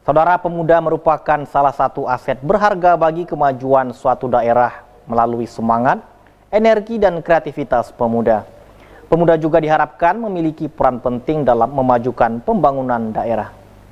Saudara, pemuda merupakan salah satu aset berharga bagi kemajuan suatu daerah melalui semangat, energi, dan kreativitas pemuda. Pemuda juga diharapkan memiliki peran penting dalam memajukan pembangunan daerah.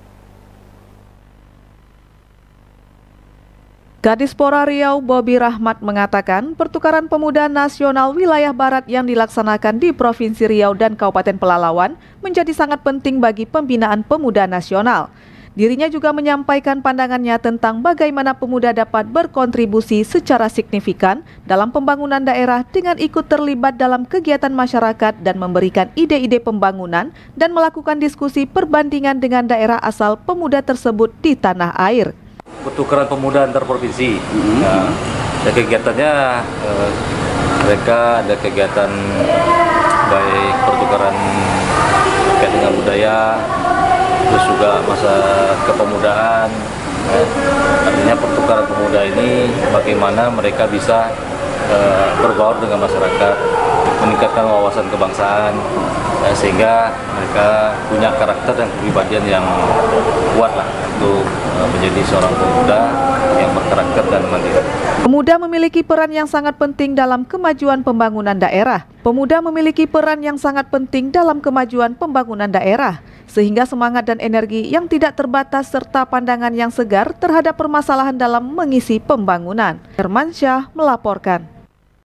Kadispora Riau Bobi Rahmat mengatakan pertukaran pemuda nasional wilayah barat yang dilaksanakan di Provinsi Riau dan Kabupaten Pelalawan menjadi sangat penting bagi pembinaan pemuda nasional. Dirinya juga menyampaikan pandangannya tentang bagaimana pemuda dapat berkontribusi secara signifikan dalam pembangunan daerah dengan ikut terlibat dalam kegiatan masyarakat dan memberikan ide-ide pembangunan dan melakukan diskusi perbandingan dengan daerah asal pemuda tersebut di tanah air. Pertukaran pemuda antar provinsi. Nah, kegiatannya mereka ada kegiatan baik pertukaran terkait dengan budaya, terus juga masa kepemudaan. Artinya pertukaran pemuda ini bagaimana mereka bisa berbaur dengan masyarakat, meningkatkan wawasan kebangsaan, sehingga mereka punya karakter dan kepribadian yang kuat lah untuk menjadi seorang pemuda yang berkarakter dan mandiri. Pemuda memiliki peran yang sangat penting dalam kemajuan pembangunan daerah. Pemuda memiliki peran yang sangat penting dalam kemajuan pembangunan daerah, sehingga semangat dan energi yang tidak terbatas serta pandangan yang segar terhadap permasalahan dalam mengisi pembangunan. Hermansyah melaporkan.